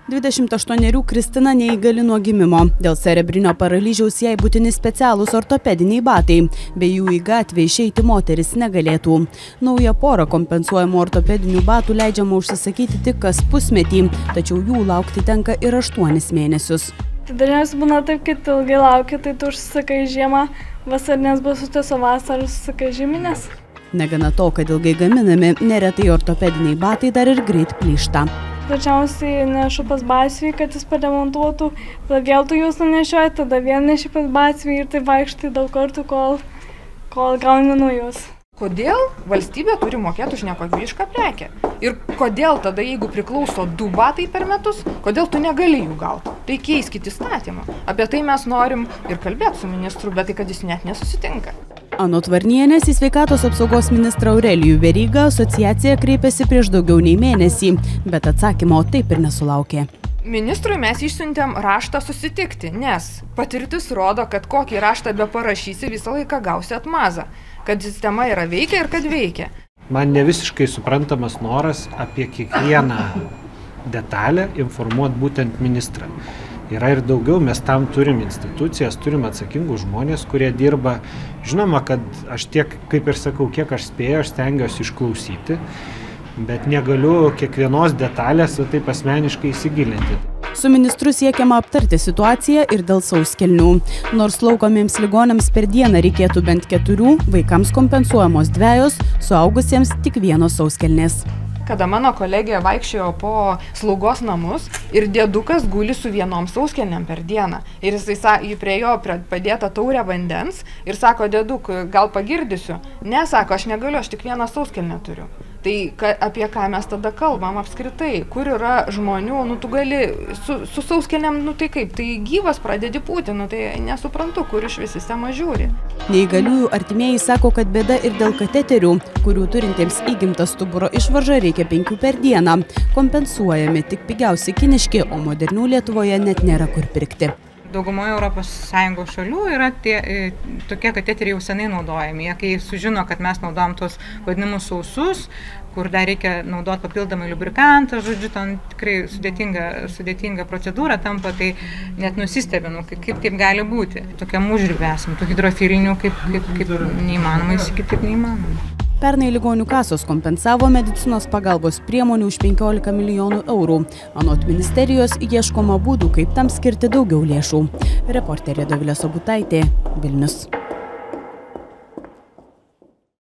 28 Kristina neįgali nuo gimimo. Dėl cerebrinio paralyžiaus jai būtini specialūs ortopediniai batai, be jų į gatvę išeiti moteris negalėtų. Naują porą kompensuojamų ortopedinių batų leidžiama užsisakyti tik kas pusmetį, tačiau jų laukti tenka ir 8 mėnesius. Dažniausiai būna taip, kad ilgai lauki, tai tu užsisakai žiemą, vasarinės basutės, o vasarą užsisakai žieminės. Negana to, kad ilgai gaminami, neretai ortopediniai batai dar ir greit plyšta. Dažniausiai nešu pas batsiuvį, kad jis pademontuotų, tada vėl tu juos nunešioji, tada vėl neši pas batsiuvį ir tai vaikštai daug kartų, kol gauni naujus. Kodėl valstybė turi mokėti už nekokybišką prekę? Ir kodėl tada, jeigu priklauso 2 batai per metus, kodėl tu negali jų gauti? Tai keiskit įstatymą. Apie tai mes norim ir kalbėti su ministru, bet tai, kad jis net nesusitinka. Anot Varnienės į sveikatos apsaugos ministrą Aurelijų Verygą asociacija kreipėsi prieš daugiau nei mėnesį, bet atsakymo taip ir nesulaukė. Ministrui mes išsiuntėm raštą susitikti, nes patirtis rodo, kad kokį raštą be parašysi, visą laiką gausi atmazą, kad sistema yra veikia ir kad veikia. Man ne visiškai suprantamas noras apie kiekvieną detalę informuoti būtent ministrą. Yra ir daugiau, mes tam turim institucijas, turim atsakingus žmonės, kurie dirba. Žinoma, kad aš tiek, kaip ir sakau, kiek aš spėju, aš stengiuosi išklausyti, bet negaliu kiekvienos detalės taip asmeniškai įsigilinti. Su ministru siekiama aptarti situaciją ir dėl sauskelnių. Nors slaukomiems ligoniams per dieną reikėtų bent 4, vaikams kompensuojamos 2, suaugusiems tik 1 sauskelnės. Kada mano kolegė vaikščiojo po slaugos namus ir dėdukas guli su 1 sauskelnėm per dieną. Ir jisai prie jo padėta taurę vandens ir sako, dėduk, gal pagirdysiu? Ne, sako, aš negaliu, aš tik 1 sauskelnę turiu. Tai apie ką mes tada kalbam apskritai? Kur yra žmonių, tu gali su sauskelnėm, tai kaip, tai gyvas pradedi pūti, tai nesuprantu, kur iš vis sistema žiūri. Neįgaliųjų artimieji sako, kad bėda ir dėl kateterių, kurių turintiems įgimtą stuburo išvaržą reikia 5 per dieną. Kompensuojami tik pigiausi kiniški, o modernių Lietuvoje net nėra kur pirkti. Daugumoje ES šalių yra tokie kateteriai jau senai naudojami. Jie, kai sužino, kad mes naudojam tos vadinamus sausus, kur dar reikia naudoti papildomai lubrikantą, žodžiu, ten tikrai sudėtinga procedūra tampa, tai net nusistebinu, kaip taip gali būti. Tokiam užribė esam, tų hidrofilinių, kaip neįmanoma įsigyti, kaip neįmanoma. Pernai ligonių kasos kompensavo medicinos pagalbos priemonių už 15 milijonų eurų. Anot ministerijos ieškoma būdų, kaip tam skirti daugiau lėšų. Reporterė Dovilė Sobutaitė, Vilnius.